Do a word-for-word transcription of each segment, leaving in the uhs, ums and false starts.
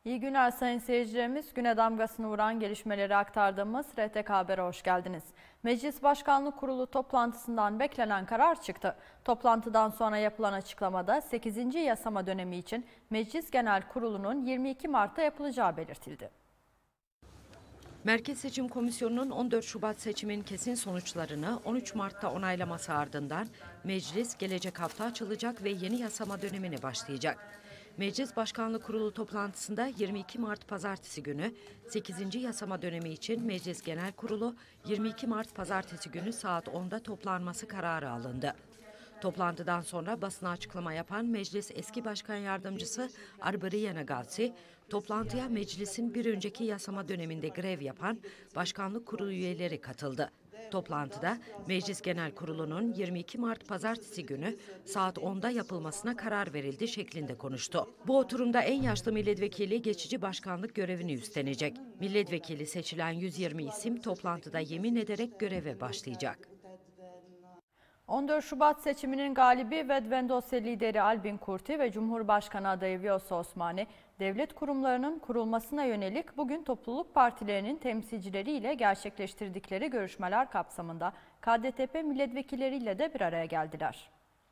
İyi günler sayın seyircilerimiz. Güne damgasını vuran gelişmeleri aktardığımız R T K Haber'e hoş geldiniz. Meclis Başkanlık Kurulu toplantısından beklenen karar çıktı. Toplantıdan sonra yapılan açıklamada sekizinci yasama dönemi için Meclis Genel Kurulu'nun yirmi iki Mart'ta yapılacağı belirtildi. Merkez Seçim Komisyonu'nun on dört Şubat seçimin kesin sonuçlarını on üç Mart'ta onaylaması ardından meclis gelecek hafta açılacak ve yeni yasama dönemine başlayacak. Meclis Başkanlık Kurulu toplantısında yirmi iki Mart Pazartesi günü sekizinci yasama dönemi için Meclis Genel Kurulu yirmi iki Mart Pazartesi günü saat onda toplanması kararı alındı. Toplantıdan sonra basına açıklama yapan Meclis Eski Başkan Yardımcısı Arbariye Nagavsi, toplantıya meclisin bir önceki yasama döneminde grev yapan Başkanlık Kurulu üyeleri katıldı. Toplantıda Meclis Genel Kurulu'nun yirmi iki Mart Pazartesi günü saat onda yapılmasına karar verildi şeklinde konuştu. Bu oturumda en yaşlı milletvekili geçici başkanlık görevini üstlenecek. Milletvekili seçilen yüz yirmi isim toplantıda yemin ederek göreve başlayacak. on dört Şubat seçiminin galibi Vedven dosya lideri Albin Kurti ve Cumhurbaşkanı adayı Vjosa Osmani, devlet kurumlarının kurulmasına yönelik bugün topluluk partilerinin temsilcileriyle gerçekleştirdikleri görüşmeler kapsamında K D T P milletvekilleriyle de bir araya geldiler.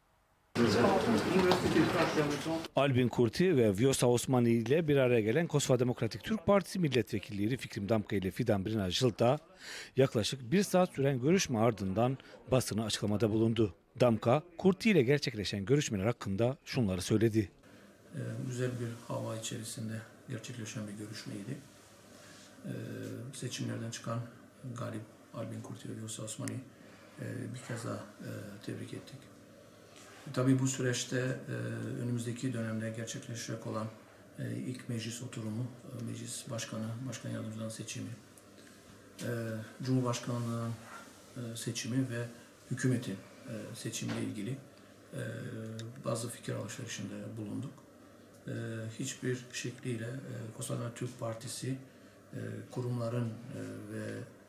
Albin Kurti ve Vjosa Osmani ile bir araya gelen Kosova Demokratik Türk Partisi milletvekilleri Fikrim Damka ile Fidan Brinajıl da yaklaşık bir saat süren görüşme ardından basına açıklamada bulundu. Damka, Kurti ile gerçekleşen görüşmeler hakkında şunları söyledi. Ee, güzel bir hava içerisinde gerçekleşen bir görüşmeydi. Ee, seçimlerden çıkan galip Albin Kurti ve Vjosa Osmani e, bir kez daha e, tebrik ettik. Tabii bu süreçte e, önümüzdeki dönemde gerçekleşecek olan e, ilk meclis oturumu, e, meclis başkanı, başkan yardımcılarının seçimi, e, Cumhurbaşkanlığının e, seçimi ve hükümetin e, seçimiyle ilgili e, bazı fikir alışverişinde bulunduk. E, hiçbir şekliyle e, Kosova Türk Partisi e, kurumların e, ve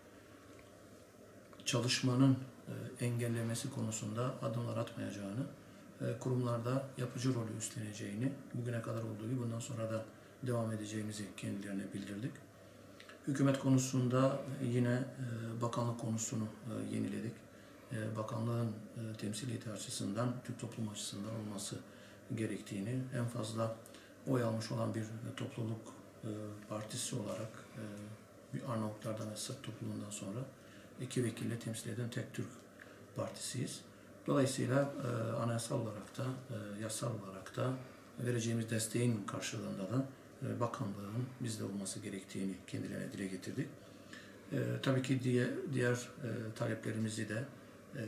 çalışmanın e, engellemesi konusunda adımlar atmayacağını, e, kurumlarda yapıcı rolü üstleneceğini, bugüne kadar olduğu gibi bundan sonra da devam edeceğimizi kendilerine bildirdik. Hükümet konusunda yine e, bakanlık konusunu e, yeniledik. E, bakanlığın e, temsiliyeti açısından, Türk toplum açısından olması gerektiğini, en fazla oy almış olan bir e, topluluk e, partisi olarak e, bir Arnavutlardan ve Sırp topluluğundan sonra iki vekille temsil eden tek Türk partisiyiz. Dolayısıyla e, anayasal olarak da, e, yasal olarak da vereceğimiz desteğin karşılığında da e, bakanlığın bizde olması gerektiğini kendilerine dile getirdik. E, tabii ki diğer, diğer e, taleplerimizi de e,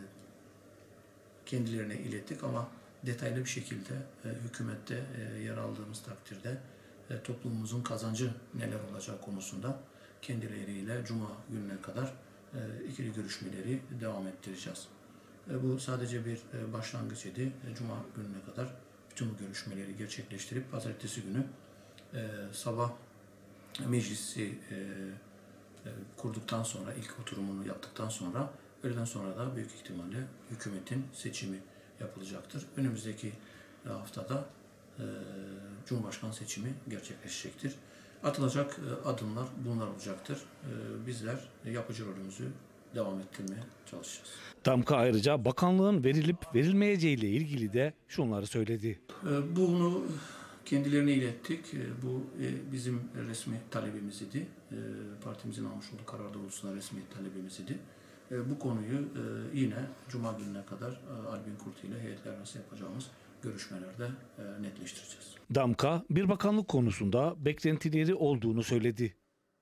kendilerine ilettik ama detaylı bir şekilde e, hükümette e, yer aldığımız takdirde e, toplumumuzun kazancı neler olacağı konusunda kendileriyle Cuma gününe kadar e, ikili görüşmeleri devam ettireceğiz. E, bu sadece bir e, başlangıç idi. E, Cuma gününe kadar bütün bu görüşmeleri gerçekleştirip pazartesi günü e, sabah meclisi e, e, kurduktan sonra, ilk oturumunu yaptıktan sonra, öğleden sonra da büyük ihtimalle hükümetin seçimi yapılacaktır. Önümüzdeki haftada e, Cumhurbaşkanı seçimi gerçekleşecektir. Atılacak adımlar bunlar olacaktır. Bizler yapıcı rolümüzü devam ettirmeye çalışacağız. Damka ayrıca bakanlığın verilip verilmeyeceği ile ilgili de şunları söyledi. Bunu kendilerine ilettik. Bu bizim resmi talebimiz idi. Partimizin almış olduğu karar doğrultusunda resmi talebimiz idi. Bu konuyu yine Cuma gününe kadar Albin Kurti ile heyetler arası yapacağımız görüşmelerde netleştireceğiz. Damka, bir bakanlık konusunda beklentileri olduğunu söyledi.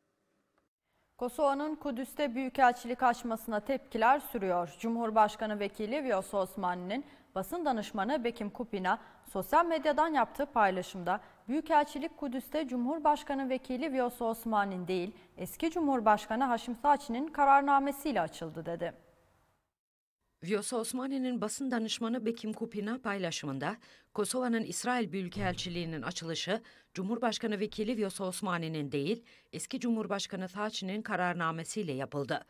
Kosova'nın Kudüs'te büyükelçilik açmasına tepkiler sürüyor. Cumhurbaşkanı Vekili Vjosa Osmani'nin basın danışmanı Bekim Kupina sosyal medyadan yaptığı paylaşımda Büyükelçilik Kudüs'te Cumhurbaşkanı Vekili Vjosa Osmani'nin değil, eski Cumhurbaşkanı Haşim Taçi'nin kararnamesiyle açıldı dedi. Vjosa Osmani'nin basın danışmanı Bekim Kupina paylaşımında Kosova'nın İsrail Büyükelçiliği'nin açılışı Cumhurbaşkanı Vekili Vjosa Osmani'nin değil, eski Cumhurbaşkanı Taçi'nin kararnamesiyle yapıldı.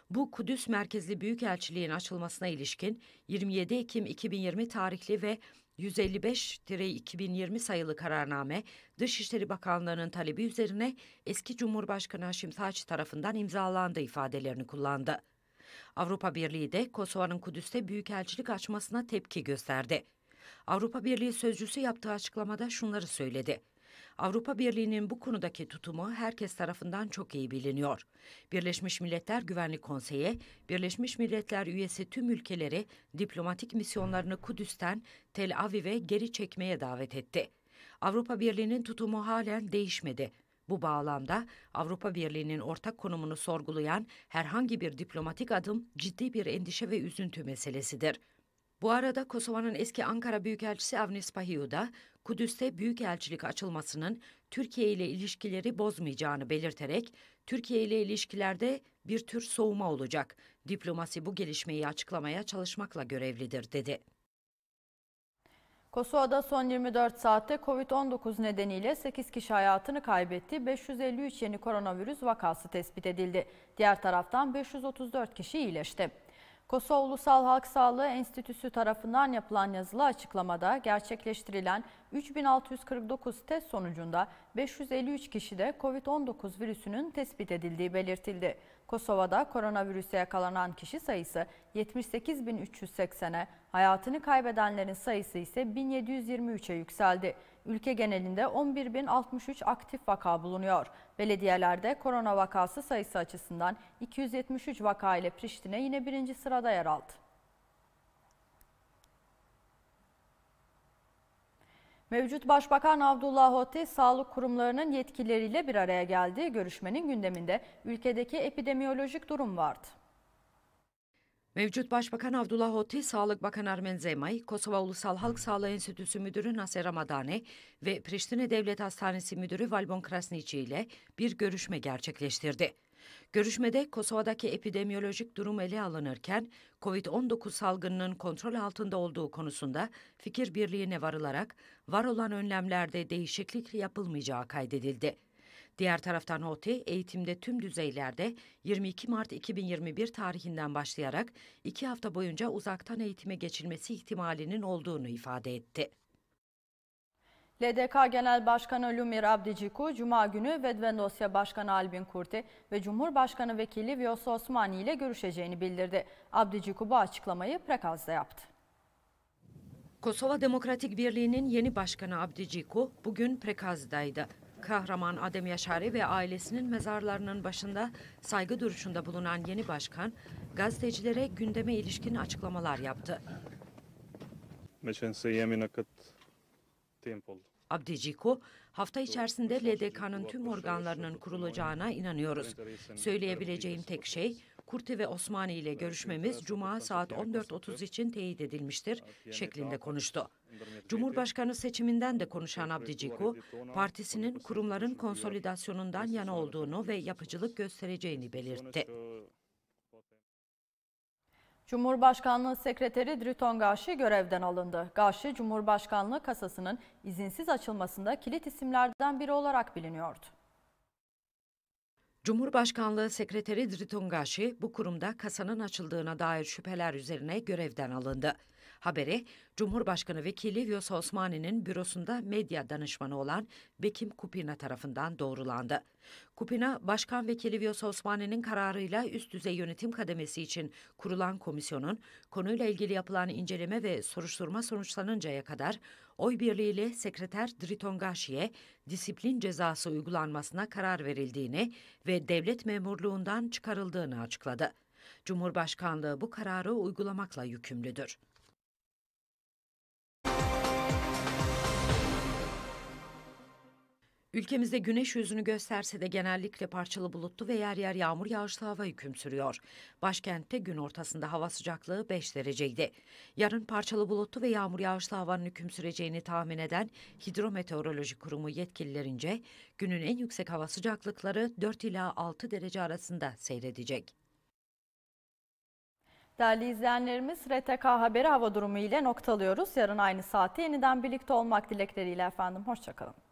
Bu Kudüs merkezli büyükelçiliğin açılmasına ilişkin yirmi yedi Ekim iki bin yirmi tarihli ve yüz elli beş iki bin yirmi sayılı kararname, Dışişleri Bakanlığı'nın talebi üzerine eski Cumhurbaşkanı Haşim Thaçi tarafından imzalandığı ifadelerini kullandı. Avrupa Birliği de Kosova'nın Kudüs'te büyükelçilik açmasına tepki gösterdi. Avrupa Birliği sözcüsü yaptığı açıklamada şunları söyledi. Avrupa Birliği'nin bu konudaki tutumu herkes tarafından çok iyi biliniyor. Birleşmiş Milletler Güvenlik Konseyi, Birleşmiş Milletler üyesi tüm ülkeleri diplomatik misyonlarını Kudüs'ten Tel Aviv'e geri çekmeye davet etti. Avrupa Birliği'nin tutumu halen değişmedi. Bu bağlamda Avrupa Birliği'nin ortak konumunu sorgulayan herhangi bir diplomatik adım ciddi bir endişe ve üzüntü meselesidir. Bu arada Kosova'nın eski Ankara Büyükelçisi Avnis Pahiu da Kudüs'te büyükelçilik açılmasının Türkiye ile ilişkileri bozmayacağını belirterek Türkiye ile ilişkilerde bir tür soğuma olacak. Diplomasi bu gelişmeyi açıklamaya çalışmakla görevlidir dedi. Kosova'da son yirmi dört saatte Covid on dokuz nedeniyle sekiz kişi hayatını kaybetti. beş yüz elli üç yeni koronavirüs vakası tespit edildi. Diğer taraftan beş yüz otuz dört kişi iyileşti. Kosova Ulusal Halk Sağlığı Enstitüsü tarafından yapılan yazılı açıklamada gerçekleştirilen üç bin altı yüz kırk dokuz test sonucunda beş yüz elli üç kişide Covid on dokuz virüsünün tespit edildiği belirtildi. Kosova'da koronavirüse yakalanan kişi sayısı yetmiş sekiz bin üç yüz seksene, hayatını kaybedenlerin sayısı ise bin yedi yüz yirmi üçe yükseldi. Ülke genelinde on bir bin altmış üç aktif vaka bulunuyor. Belediyelerde korona vakası sayısı açısından iki yüz yetmiş üç vaka ile Priştine yine birinci sırada yer aldı. Mevcut Başbakan Abdullah Hoti, sağlık kurumlarının yetkilileriyle bir araya geldi. Görüşmenin gündeminde ülkedeki epidemiyolojik durum vardı. Mevcut Başbakan Abdullah Hoti, Sağlık Bakanı Armen Zemay, Kosova Ulusal Halk Sağlığı Enstitüsü Müdürü Naser Ramadani ve Priştine Devlet Hastanesi Müdürü Valbon Krasnici ile bir görüşme gerçekleştirdi. Görüşmede Kosova'daki epidemiyolojik durum ele alınırken Covid on dokuz salgınının kontrol altında olduğu konusunda fikir birliğine varılarak var olan önlemlerde değişiklik yapılmayacağı kaydedildi. Diğer taraftan Hoti, eğitimde tüm düzeylerde yirmi iki Mart iki bin yirmi bir tarihinden başlayarak iki hafta boyunca uzaktan eğitime geçilmesi ihtimalinin olduğunu ifade etti. L D K Genel Başkanı Lumir Abdiciku, Cuma günü Vedvendosya Başkanı Albin Kurti ve Cumhurbaşkanı Vekili Vjosa Osmani ile görüşeceğini bildirdi. Abdiciku bu açıklamayı Prekaz'da yaptı. Kosova Demokratik Birliği'nin yeni başkanı Abdiciku bugün Prekaz'daydı. Kahraman Adem Yaşari ve ailesinin mezarlarının başında saygı duruşunda bulunan yeni başkan, gazetecilere gündeme ilişkin açıklamalar yaptı. Abdiciku, hafta içerisinde L D K'nın tüm organlarının kurulacağına inanıyoruz. Söyleyebileceğim tek şey, Kurti ve Osmani ile görüşmemiz Cuma saat on dört otuz için teyit edilmiştir şeklinde konuştu. Cumhurbaşkanı seçiminden de konuşan Abdiciku, partisinin kurumların konsolidasyonundan yana olduğunu ve yapıcılık göstereceğini belirtti. Cumhurbaşkanlığı Sekreteri Driton Gashi görevden alındı. Gashi, Cumhurbaşkanlığı kasasının izinsiz açılmasında kilit isimlerden biri olarak biliniyordu. Cumhurbaşkanlığı Sekreteri Driton Gashi bu kurumda kasanın açıldığına dair şüpheler üzerine görevden alındı. Haberi, Cumhurbaşkanı Vekili Vjosa Osmani'nin bürosunda medya danışmanı olan Bekim Kupina tarafından doğrulandı. Kupina, Başkan Vekili Vjosa Osmani'nin kararıyla üst düzey yönetim kademesi için kurulan komisyonun konuyla ilgili yapılan inceleme ve soruşturma sonuçlanıncaya kadar oy birliğiyle Sekreter Driton Gashi'ye disiplin cezası uygulanmasına karar verildiğini ve devlet memurluğundan çıkarıldığını açıkladı. Cumhurbaşkanlığı bu kararı uygulamakla yükümlüdür. Ülkemizde güneş yüzünü gösterse de genellikle parçalı bulutlu ve yer yer yağmur yağışlı hava hüküm sürüyor. Başkentte gün ortasında hava sıcaklığı beş dereceydi. Yarın parçalı bulutlu ve yağmur yağışlı havanın hüküm süreceğini tahmin eden Hidrometeoroloji Kurumu yetkililerince günün en yüksek hava sıcaklıkları dört ila altı derece arasında seyredecek. Değerli izleyenlerimiz, R T K Haberi hava durumu ile noktalıyoruz. Yarın aynı saatte yeniden birlikte olmak dilekleriyle efendim. Hoşçakalın.